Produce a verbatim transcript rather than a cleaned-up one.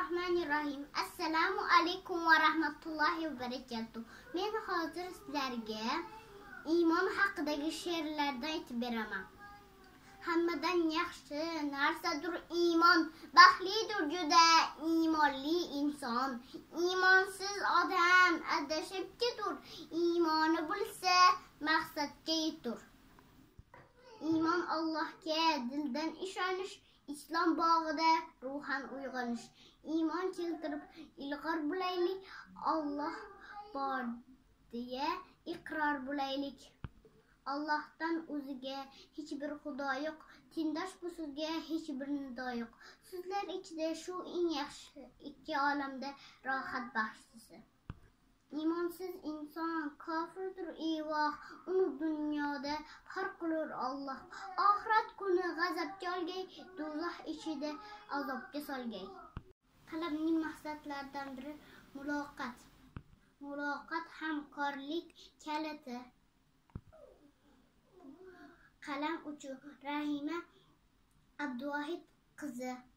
Bismillahirrahmanirrahim. Assalomu alaykum va rahmatullohi va barakatuh. Men hozir sizlarga iymon haqidagi she'rlardan aytib beraman. Hammadan yaxshi narsadir iymon, baxtlidir juda iymonli inson. Iymonsiz odam adashib ketur, iymoni bo'lsa maqsadga yetur. Iymon Allohga dildan ishonish, islom bog'ida ruhan uyg'onish. Iymon keltirib ilg'or bo'laylik, Alloh bor deya iqror bo'laylik. Allohdan o'ziga hech bir xudo yo'q, tengdosh bu sizga hech bir nido yo'q. Sizlar ichida shu eng yaxshi, ikki olamda rohat baxshisi. Iymonsiz inson kofirdir evoh, uni dunyoda xor qilur Alloh. Oxirat kuni g'azabga olgay, do'zax ichida azobga solgay. Qalamning maqsadlaridan biri muloqot. Muloqot hamkorlik kaliti. Qalam uchi Rahima Abduvohid qizi.